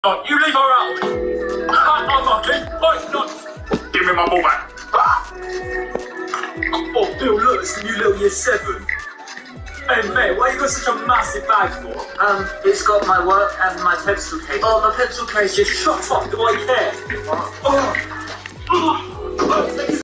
No, you leave her out. I'm not kidding. Oh, not. Give me my ball back. Oh, Bill, look, it's the new little year 7. Hey, mate, why you got such a massive bag for? It's got my work and my pencil case. Oh, my pencil case, just shut up. Do I care? What? Oh.